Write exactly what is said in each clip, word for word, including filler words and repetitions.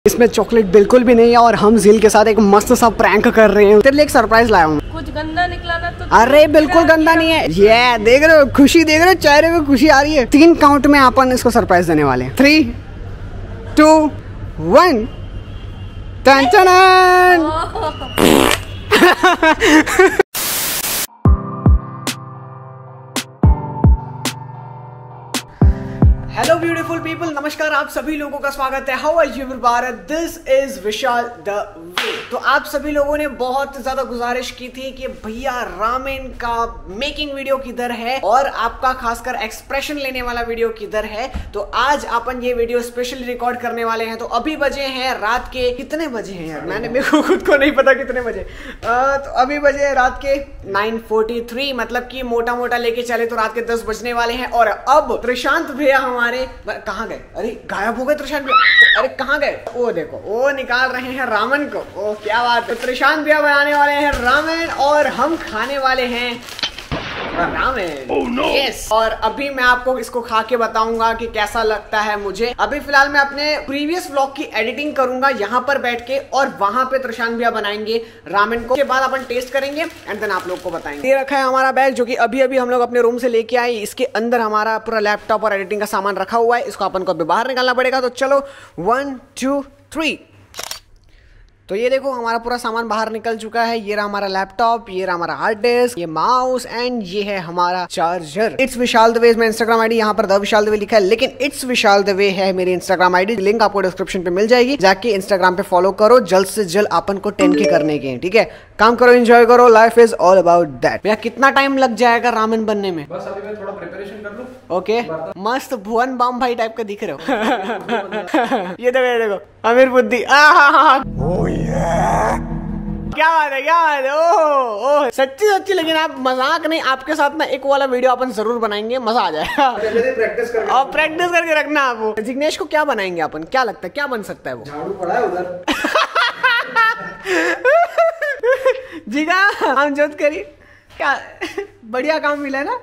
इसमें चॉकलेट बिल्कुल भी नहीं है और हम झील के साथ एक मस्त सा प्रैंक कर रहे हैं। तेरे लिए एक सरप्राइज लाया हूँ। कुछ गंदा निकला ना तो? अरे बिल्कुल गंदा नहीं है। ये देख रहे हो खुशी, देख रहे हो चेहरे में खुशी आ रही है। तीन काउंट में अपन इसको सरप्राइज देने वाले हैं। थ्री टू वन टन टन। हेलो ब्यूटीफुल पीपल, नमस्कार। आप सभी लोगों का स्वागत है। How are you Bharat, this is Vishal the way. तो आप सभी लोगों ने बहुत ज्यादा गुजारिश की थी कि भैया रामेन का मेकिंग वीडियो किधर है और आपका खासकर एक्सप्रेशन लेने वाला वीडियो किधर है। तो आज अपन ये वीडियो स्पेशली रिकॉर्ड करने वाले हैं। तो अभी बजे हैं रात के, कितने बजे हैं यार, मैंने मेरे को खुद को नहीं पता कितने बजे। आ, तो अभी बजे हैं रात के नाइन फोर्टी थ्री, मतलब कि मोटा मोटा लेके चले तो रात के दस बजने वाले हैं। और अब प्रशांत भैया हमारे कहाँ गए? अरे गायब हो गए प्रशांत भैया। अरे कहाँ गए? वो देखो वो निकाल रहे हैं रामेन को। ओ क्या बात है। प्रशांत भैया बनाने वाले हैं रामेन और हम खाने वाले हैं रामेन। oh, no. yes. और अभी मैं आपको इसको खा के बताऊंगा कि कैसा लगता है मुझे। अभी फिलहाल मैं अपने प्रीवियस व्लॉग की एडिटिंग करूंगा यहाँ पर बैठ के और वहां पे प्रशांत भैया बनाएंगे रामेन को। के बाद अपन टेस्ट करेंगे एंड देन आप लोग को बताएंगे। ये रखा है हमारा बैग जो कि अभी अभी हम लोग अपने रूम से लेके आए। इसके अंदर हमारा पूरा लैपटॉप और एडिटिंग का सामान रखा हुआ है। इसको अपन को अभी बाहर निकालना पड़ेगा। तो चलो वन टू थ्री। तो ये देखो हमारा पूरा सामान बाहर निकल चुका है। ये रहा हमारा लैपटॉप, ये रहा हमारा हार्ड डिस्क, ये माउस एंड ये है हमारा charger. It's Vishal the way मेरा इंस्टाग्राम आईडी, यहाँ पर द विशाल द वे लिखा है लेकिन इट्स विशाल द वे है मेरी इंस्टाग्राम आईडी। लिंक आपको डिस्क्रिप्शन पे मिल जाएगी, जाके इंस्टाग्राम पे फॉलो करो। जल्द से जल्द अपन को टेन के करने के, ठीक है? काम करो, एंजॉय करो, life is all about that. भैया कितना टाइम लग जाएगा रामेन बनने में? बस अभी मैं थोड़ा प्रिपरेशन कर लूं। Okay okay. मस्त भुवन बाम भाई टाइप का दिख रहे हो। ये देखो ये देखो अमीर बुद्धि। oh, yeah. क्या बात है, क्या बात है। ओह ओह सच्ची सच्ची। लेकिन आप मजाक नहीं, आपके साथ ना एक वाला वीडियो अपन जरूर बनाएंगे, मजा आ जाएगा। प्रैक्टिस करके और प्रैक्टिस करके रखना आप। जिग्नेश को क्या बनाएंगे अपन? क्या लगता है क्या बन सकता है वो? झाड़ू पड़ा है उधर। जिगा हम जोत करी क्या बढ़िया काम मिला है ना।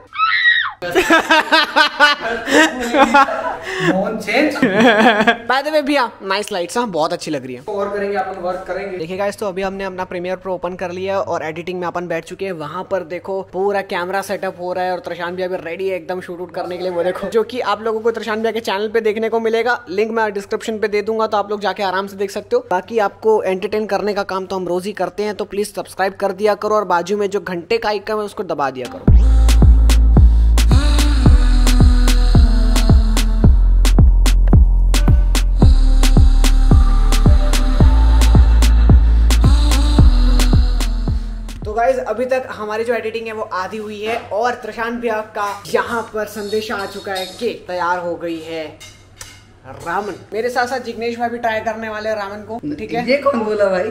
बाय द वे भैया नाइस लाइट्स, हाँ बहुत अच्छी लग रही है। और करेंगे अपन, वर्क करेंगे। देखिए गाइस, तो अभी हमने अपना प्रीमियर प्रो ओपन कर लिया है और एडिटिंग में अपन बैठ चुके हैं। वहां पर देखो पूरा कैमरा सेटअप हो रहा है और प्रशांत भैया भी रेडी है एकदम शूट आउट करने के लिए। वो देखो जो कि आप लोगों को प्रशांत भैया के चैनल पे देखने को मिलेगा। लिंक मैं डिस्क्रिप्शन पे दे दूंगा तो आप लोग जाके आराम से देख सकते हो। बाकी आपको एंटरटेन करने का काम तो हम रोज ही करते हैं, तो प्लीज सब्सक्राइब कर दिया करो और बाजू में जो घंटे का आइकन है उसको दबा दिया करो। गाइस अभी तक हमारी जो एडिटिंग है वो आधी हुई है और प्रशांत भैया का यहाँ पर संदेश आ चुका है कि तैयार हो गई है रामेन। मेरे साथ साथ जिग्नेश भाई भी ट्राई करने वाले हैं रामेन को, ठीक है? ये कौन बोला भाई?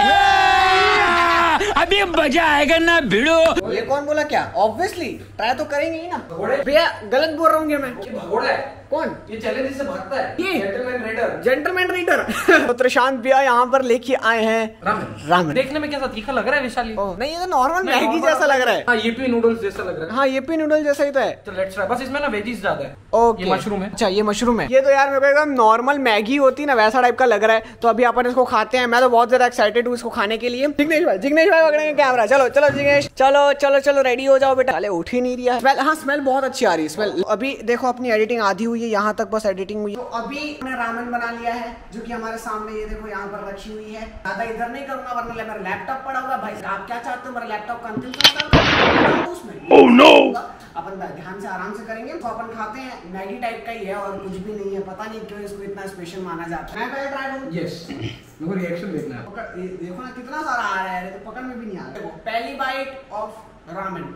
अभी मजा आएगा ना भिड़ो। ये कौन बोला? क्या ऑब्वियसली ट्राई तो करेंगे ही ना। भैया गलत बोल रहा हूँ क्या मैं? ये भगोड़ा है। कौन? ये चैलेंज से भागता है। ये जेंटलमैन रीडर। Gentleman reader. तो प्रशांत भैया यहाँ पर लेके आए हैं रामेन। रामेन देखने में कैसा तीखा लग रहा है विशाली? नहीं, ये तो नॉर्मल मैगी जैसा लग रहा है। हाँ येपी नूडल्स जैसा लग रहा है। हाँ येपी नूडल जैसा ही तो है। तो लेट्स ट्राई। बस इसमें ना वेजीज ज्यादा है। ओके ये मशरूम है। अच्छा ये मशरूम है। ये तो यार मेरे को एकदम नॉर्मल मैगी होती है ना वैसा टाइप का लग रहा है। तो अभी अपन इसको खाते हैं। मैं तो बहुत ज्यादा एक्साइटेड हूँ इसको खाने के लिए। जिग्नेश भाई जिग्नेश भाई पकड़ेंगे कैमरा। चलो चलो जिग्नेश, चलो चलो चलो रेडी हो जाओ बेटा। अरे उठ ही नहीं रहा। स्मेल, हाँ स्मेल बहुत अच्छी आ रही है स्मेल। अभी देखो अपनी एडिटिंग आधी हुई है, यहाँ तक बस एडिटिंग हुई है। तो अभी मैंने रामेन बना लिया है जो कि हमारे सामने ये देखो यहाँ पर रखी हुई है। ज्यादा इधर नहीं करूंगा वरना मेरा लैपटॉप पड़ा हुआ। भाई आप क्या चाहते हो मेरा लैपटॉप का अंतिम संस्कार उसमें? Oh no. अपन ध्यान से आराम से करेंगे। तो अपन खाते हैं, मैगी टाइप का ही है और कुछ भी नहीं है। पता नहीं क्यों इसको इतना स्पेशल माना जाता है। मैं पहले ट्राई करूं? यस, मेरे को रिएक्शन देखना है। देखो ना कितना सारा आ रहा है, तो पकड़ में भी नहीं आ रहा। देखो पहली बाइट ऑफ रामेन।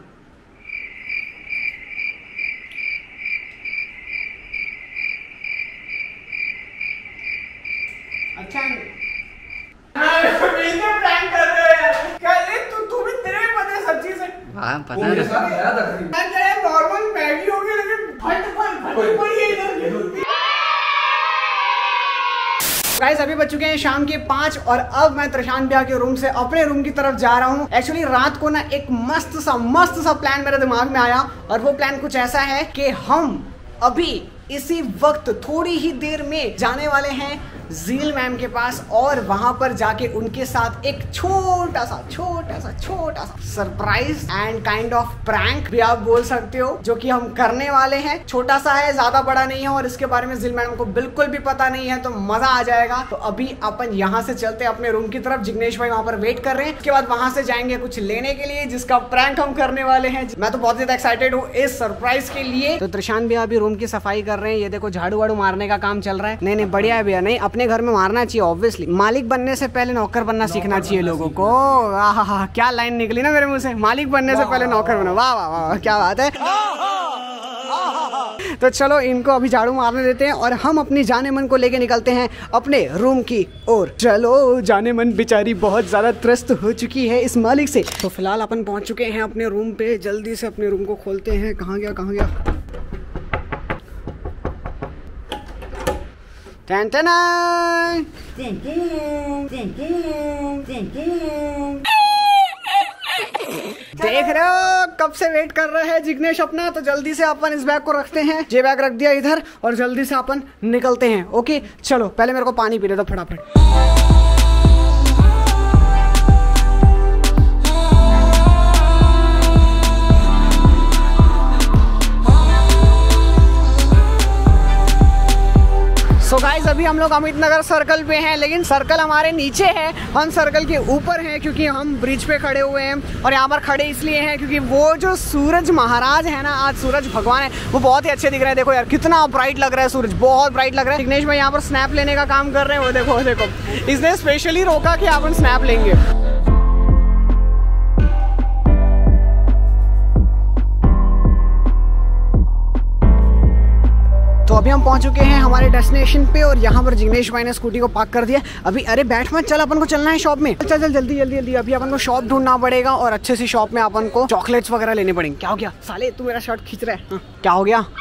अच्छा प्रैंक कर रहे हो यार। क्या ये तू तू भी तेरे भी पता है सब चीजें? हाँ पता मेरे साथ गया था। मैं क्या नॉर्मल मैगी हो गई लेकिन फट फट फटी पड़ी है इधर। गाइस अभी बज चुके हैं शाम के पाँच और अब मैं प्रशांत भैया के रूम से अपने रूम की तरफ जा रहा हूँ। एक्चुअली रात को ना एक मस्त सा मस्त सा प्लान मेरे दिमाग में आया और वो प्लान कुछ ऐसा है कि हम अभी इसी वक्त थोड़ी ही देर में जाने वाले हैं जील मैम के पास और वहां पर जाके उनके साथ एक छोटा सा छोटा सा छोटा सा surprise and kind of prank भी आप बोल सकते हो, जो कि हम करने वाले हैं। छोटा सा है, ज्यादा बड़ा नहीं है और इसके बारे में जील मैडम को बिल्कुल भी पता नहीं है, तो मजा आ जाएगा। तो अभी अपन यहाँ से चलते हैं अपने रूम की तरफ। जिग्नेश भाई वहां पर वेट कर रहे हैं, उसके बाद वहां से जाएंगे कुछ लेने के लिए जिसका प्रैंक हम करने वाले हैं। मैं तो बहुत ज्यादा एक्साइटेड हूँ इस सरप्राइज के लिए। तो त्रिशांत भैया अभी रूम की सफाई कर रहे हैं, ये देखो झाड़ू वाड़ू मारने का काम चल रहा है। नहीं नहीं बढ़िया है भैया, नहीं अपने घर में मारना चाहिए ऑब्वियसली। मालिक बनने से पहले नौकर बनना सीखना चाहिए लोगों को। आहा, क्या लाइन निकली ना मेरे मुंह से, मालिक बनने से पहले नौकर बनो। वाह वाह वाह, क्या बात है। तो चलो इनको अभी झाड़ू मारने देते हैं और हम अपनी जाने मन को लेके निकलते हैं अपने रूम की ओर। चलो, जाने मन बेचारी बहुत ज्यादा त्रस्त हो चुकी है इस मालिक से। तो फिलहाल अपन पहुंच चुके हैं अपने रूम पे। जल्दी से अपने रूम को खोलते हैं। कहाँ गया कहाँ गया टन टन देख रहे हो कब से वेट कर रहा है जिग्नेश अपना। तो जल्दी से अपन इस बैग को रखते हैं। ये बैग रख दिया इधर और जल्दी से अपन निकलते हैं। ओके चलो, पहले मेरे को पानी पीने दो फटाफट। सो so गाइस, अभी हम लोग अमित नगर सर्कल पे हैं, लेकिन सर्कल हमारे नीचे है, हम सर्कल के ऊपर हैं क्योंकि हम ब्रिज पे खड़े हुए हैं। और यहाँ पर खड़े इसलिए हैं क्योंकि वो जो सूरज महाराज है ना, आज सूरज भगवान है, वो बहुत ही अच्छे दिख रहे हैं। देखो यार कितना ब्राइट लग रहा है सूरज, बहुत ब्राइट लग रहा है। जिग्नेश भाई यहाँ पर स्नैप लेने का काम कर रहे हैं। वो देखो वो देखो, इसने स्पेशली रोका कि अपन स्नैप लेंगे। तो अभी हम पहुंच चुके हैं हमारे डेस्टिनेशन पे और यहाँ पर जिग्नेश भाई ने स्कूटी को पार्क कर दिया। अभी अरे बैठ मत, चल अपन को चलना है शॉप में। चल चल जल्दी जल्दी जल्दी। अभी अपन को शॉप ढूंढना पड़ेगा और अच्छे सी शॉप में अपन को चॉकलेट्स वगैरह लेने पड़ेंगे। क्या हो गया साले, तू मेरा शर्ट खींच रहा है? हाँ। क्या हो गया?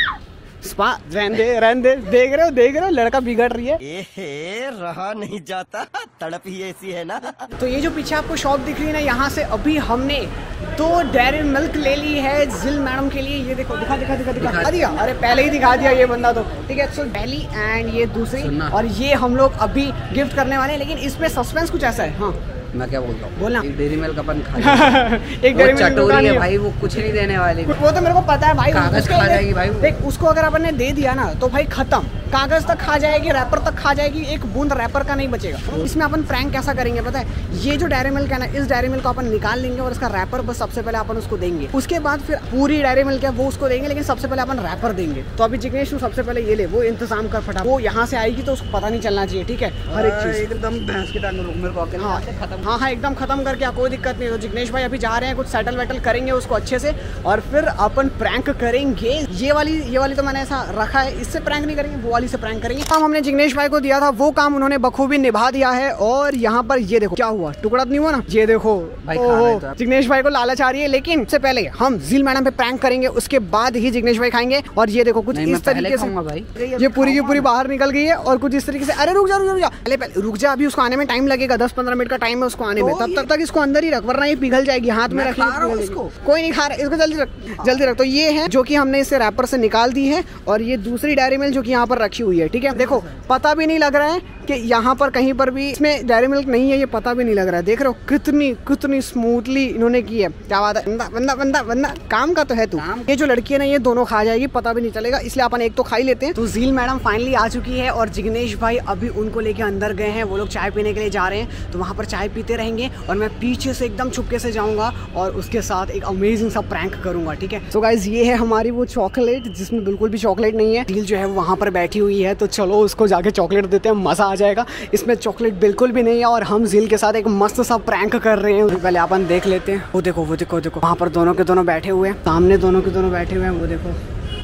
स्पा रहने दे रहने दे। देख रहे हो देख रहे हो लड़का बिगड़ रही है। ए, रहा नहीं जाता, तड़प ही ऐसी है ना। तो ये जो पीछे आपको शॉप दिख रही है ना, यहाँ से अभी हमने दो डेयरी मिल्क ले ली है जिल मैडम के लिए। ये देखो, दिखा दिखा दिखा दिखा दिया। अरे पहले ही दिखा दिया ये बंदा तो। ठीक है, सो पहली एंड ये दूसरी, और ये हम लोग अभी गिफ्ट करने वाले हैं। लेकिन इसमें सस्पेंस कुछ ऐसा है। हाँ मैं क्या बोलता हूँ, बोलना। एक डेयरी मिल्क अपन खा एक डेयरी मिल्क चटोरी है भाई, वो कुछ नहीं देने वाली। वो तो मेरे को पता है भाई, कागज खा जाएगी भाई। देख उसको अगर अपन ने दे दिया ना तो भाई खत्म, कागज तक खा जाएगी, रैपर तक खा जाएगी, एक बूंद रैपर का नहीं बचेगा। इसमें अपन प्रैंक कैसा करेंगे पता है? ये जो डेयरी मिल्क है ना, इस डेयरी मिल्क को अपन निकाल लेंगे और इसका रैपर बस सबसे पहले अपन उसको देंगे। उसके बाद फिर पूरी डेयरी मिल्क है वो उसको देंगे, लेकिन सबसे पहले अपन रैपर देंगे। तो अभी जिग्नेश तू सबसे पहले ये ले, वो इंतजाम कर फटा। वो यहाँ से आएगी तो उसको पता नहीं चलना चाहिए। ठीक है, हर एक चीज एकदम भैंस की तरह मेरे को। हाँ हाँ हाँ एकदम खत्म करके, कोई दिक्कत नहीं। तो जिग्नेश भाई अभी जा रहे हैं, कुछ सेटल वेटल करेंगे उसको अच्छे से और फिर अपन प्रैंक करेंगे। ये वाली ये वाली तो मैंने ऐसा रखा है, इससे प्रैंक नहीं करेंगे, वो वाली से प्रैंक करेंगे। काम हमने जिग्नेश भाई को दिया था वो काम उन्होंने बखूबी निभा दिया है। और यहाँ पर ये देखो क्या हुआ, टुकड़ा नहीं हुआ ना, ये देखो भाई। तो जिग्नेश भाई को लालच आ रही है, लेकिन उससे पहले हम जिल मैडम पे प्रैंक करेंगे, उसके बाद ही जिग्नेश भाई खाएंगे। और ये देखो कुछ इस तरीके से भाई, ये पूरी की पूरी बाहर निकल गई है और कुछ इस तरीके से। अरे रुक जा रुक जा पहले पहले रुक जा, अभी उसको आने में टाइम लगेगा, दस पंद्रह मिनट का टाइम है उसको आने में। तब तक तक इसको अंदर ही रख, वरना ये पिघल जाएगी। हाथ में रख, कोई नहीं खा रहा, इसको जल्दी रख जल्दी रख। तो ये है जो कि हमने इसे रैपर से निकाल दी है, और ये दूसरी डेयरी मिल्क जो कि यहाँ पर रखी हुई है। ठीक है, देखो पता भी नहीं लग रहा है कि यहाँ पर कहीं पर भी इसमें डेयरी मिल्क नहीं है, ये पता भी नहीं लग रहा है। देख रहे हो कितनी कितनी स्मूथली इन्होंने की है। क्या बात है, बंदा बंदा बंदा बंदा काम का तो है तू। ये जो लड़की है ना, ये दोनों खा जाएगी, पता भी नहीं चलेगा, इसलिए अपन एक तो खा ही लेते हैं। तो जील मैडम फाइनली आ चुकी है और जिग्नेश भाई अभी उनको लेके अंदर गए हैं। वो लोग चाय पीने के लिए जा रहे हैं, तो वहाँ पर चाय पीते रहेंगे और मैं पीछे से एकदम छुपके से जाऊंगा और उसके साथ एक अमेजिंग सा प्रैंक करूंगा। ठीक है, तो गाइज ये है हमारी वो चॉकलेट जिसमें बिल्कुल भी चॉकलेट नहीं है। जील जो है वो वहाँ पर बैठी हुई है, तो चलो उसको जाके चॉकलेट देते हैं, मजा आ जाएगा। इसमें चॉकलेट बिल्कुल भी नहीं है और हम जील के साथ एक मस्त सा प्रैंक कर रहे हैं। पहले अपन देख लेते हैं। वो देखो वो देखो देखो वहाँ पर दोनों के दोनों बैठे हुए हैं, सामने दोनों के दोनों बैठे हुए हैं। वो देखो,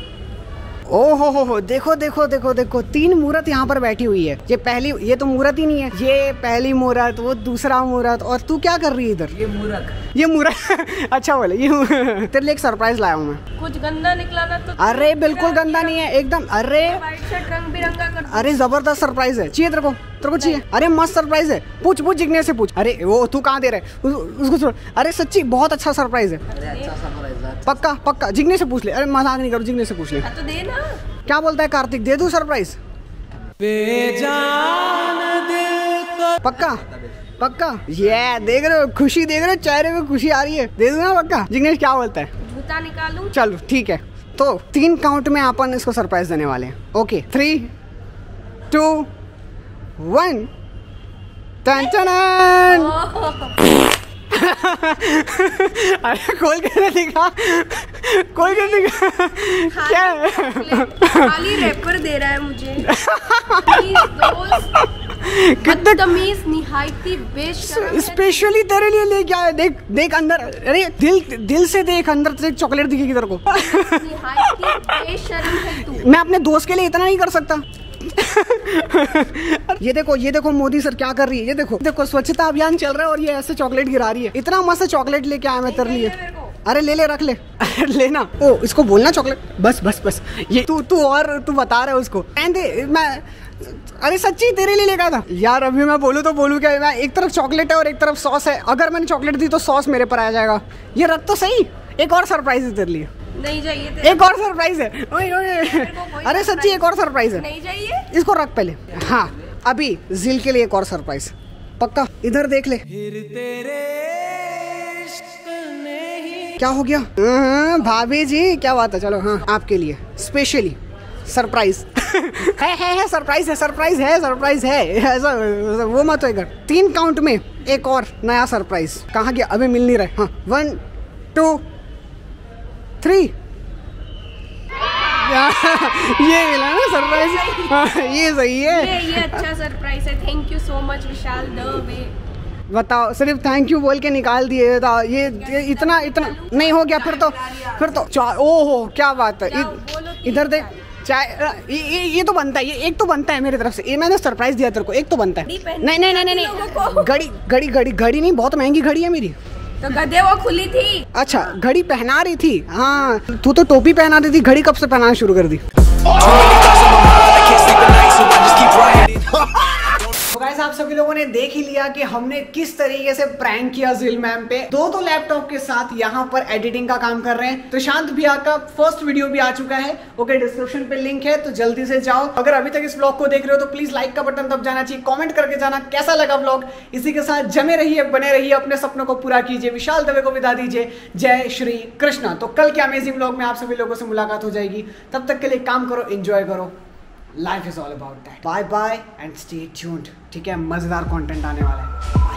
ओ हो हो हो देखो देखो देखो देखो तीन मूर्त यहाँ पर बैठी हुई है। ये पहली, ये तो मूर्त ही नहीं है, ये पहली मूर्त, वो दूसरा मूर्त, और तू क्या कर रही है इधर? ये मूर्ख ये मूर्ख अच्छा बोले, ये तेरे लिए एक सरप्राइज लाया हूँ मैं। कुछ गंदा निकला ना तो? अरे बिल्कुल गंदा नहीं है एकदम। अरे व्हाइट शर्ट रंग बिरंगा कर। अरे जबरदस्त सरप्राइज है, चाहिए तेरे को? तेरे को चाहिए? अरे मस्त सरप्राइज है, पूछ पूछ जिग्नेश से पूछ। अरे वो तू कहाँ दे रहा है उसको छोड़। अरे सच्ची बहुत अच्छा सरप्राइज है, अच्छा सरप्राइज, पक्का पक्का। जिग्नेश से पूछ ले, अरे मजाक नहीं करो, जिग्नेश से पूछ ले। तो दे ना। क्या बोलता है कार्तिक, दे दूं सरप्राइज? पक्का पक्का ये देख रहे हो, खुशी देख रहे हो, चेहरे पे खुशी आ रही है। दे दूँ ना पक्का? जिग्नेश क्या बोलता है? जूता निकालूं? चलो ठीक है, तो तीन काउंट में अपन इसको सरप्राइज देने वाले हैं। Okay, three two one. टन टन। अरे खोल के दिखा, खोल के दिखा। क्या है? खाली रैपर दे रहा है मुझे। कितने तमीज निहायती बेशर्म, स्पेशली तेरे लिए लेके आया। देख देख अंदर, अरे दिल दिल से देख, अंदर से एक चॉकलेट दिखेगी तेरे को। निहायती बेशर्म है तू। मैं अपने दोस्त के लिए इतना नहीं कर सकता। ये देखो, ये देखो मोदी सर क्या कर रही है। ये देखो, देखो स्वच्छता अभियान चल रहा है और ये ऐसे चॉकलेट गिरा रही है। इतना मस्त चॉकलेट लेके आया मैं तेरे लिए। अरे ले ले, रख ले। लेना। ओ इसको बोलना चॉकलेट। बस बस बस, ये तू तू और तू बता रहा है उसको। दे मैं, अरे सच्ची तेरे लिए लेकर था यार। अभी मैं बोलूँ तो बोलूँ क्या? मैं एक तरफ चॉकलेट है और एक तरफ सॉस है। अगर मैंने चॉकलेट दी तो सॉस मेरे पर आ जाएगा। ये रख तो सही, एक और सरप्राइज है तेरे लिए। नहीं चाहिए तेरे। एक और सरप्राइज है। ओए ओए, अरे सच्ची एक और सरप्राइज है। नहीं चाहिए। इसको रख पहले। हाँ अभी जिल के लिए एक और सरप्राइज पक्का। इधर देख ले। क्या हो गया? भाभी जी क्या बात है? चलो हाँ, आपके लिए स्पेशली सरप्राइज है है है सरप्राइज है, सरप्राइज है, सरप्राइज है। ऐसा वो मत हो। इधर तीन काउंट में एक और नया सरप्राइज। कहाँ गया? अभी मिल नहीं रहे। हाँ, वन टू थ्री। ये मिला ना सरप्राइज। ये सही है। ये ये अच्छा सरप्राइज है। Thank you so much Vishal the. बताओ, सिर्फ थैंक यू बोल के निकाल दिए। ये, ये इतना इतना नहीं हो गया? फिर तो फिर तो ओहो क्या बात है। इधर देख, चाय ये, ये ये तो बनता है। ये एक तो बनता है मेरी तरफ से। ये मैंने सरप्राइज दिया तेरे को, एक तो बनता है। नहीं नहीं नहीं नहीं, घड़ी घड़ी घड़ी घड़ी नहीं, बहुत महंगी घड़ी है मेरी। तो गधे वो खुली थी। अच्छा घड़ी पहना रही थी। हाँ तू तो टोपी पहना रही थी, घड़ी कब से पहनाना शुरू कर दी? तो गाइस आप सभी लोगों ने देख ही लिया कि हमने किस तरीके से प्रैंक किया जिल मैम पे। दो दो लैपटॉप के साथ यहाँ पर एडिटिंग का काम कर रहे हैं। तो शांत भैया का फर्स्ट वीडियो भी आ चुका है। ओके, डिस्क्रिप्शन पे लिंक है, तो जल्दी से जाओ। अगर अभी तक इस ब्लॉग को देख रहे हो तो प्लीज लाइक का बटन दब जाना चाहिए। कमेंट करके जाना कैसा लगा ब्लॉग। इसी के साथ जमे रहिए, बने रहिए, अपने सपनों को पूरा कीजिए। विशाल दवे को विदा दीजिए। जय श्री कृष्णा। तो कल के अमेजिंग ब्लॉग में आप सभी लोगों से मुलाकात हो जाएगी। तब तक के लिए काम करो, एंजॉय करो। Life is all about that. Bye bye and stay tuned. ठीक है, मजेदार कंटेंट आने वाला है।